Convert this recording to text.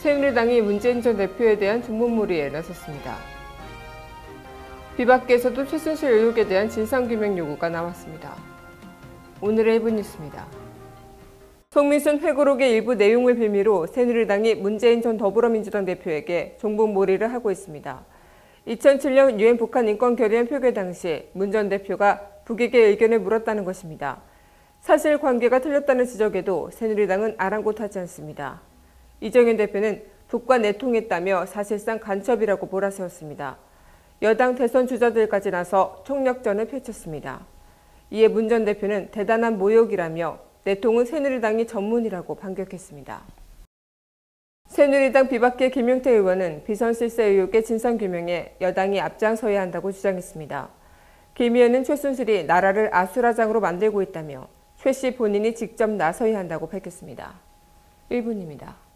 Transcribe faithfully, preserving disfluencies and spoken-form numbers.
새누리당이 문재인 전 대표에 대한 정보몰이에 나섰습니다. 비박계에서도 최순실 의혹에 대한 진상규명 요구가 나왔습니다. 오늘의 일 분 뉴스입니다. 송민순 회고록의 일부 내용을 빌미로 새누리당이 문재인 전 더불어민주당 대표에게 정보몰이를 하고 있습니다. 이천칠 년 유엔 북한 인권결의안 표결 당시 문 전 대표가 북에게 의견을 물었다는 것입니다. 사실관계가 틀렸다는 지적에도 새누리당은 아랑곳하지 않습니다. 이정현 대표는 북과 내통했다며 사실상 간첩이라고 몰아세웠습니다. 여당 대선 주자들까지 나서 총력전을 펼쳤습니다. 이에 문 전 대표는 대단한 모욕이라며 내통은 새누리당이 전문이라고 반격했습니다. 새누리당 비박계 김용태 의원은 비선실세 의혹의 진상규명에 여당이 앞장서야 한다고 주장했습니다. 김 의원은 최순실이 나라를 아수라장으로 만들고 있다며 최 씨 본인이 직접 나서야 한다고 밝혔습니다. 일 분입니다.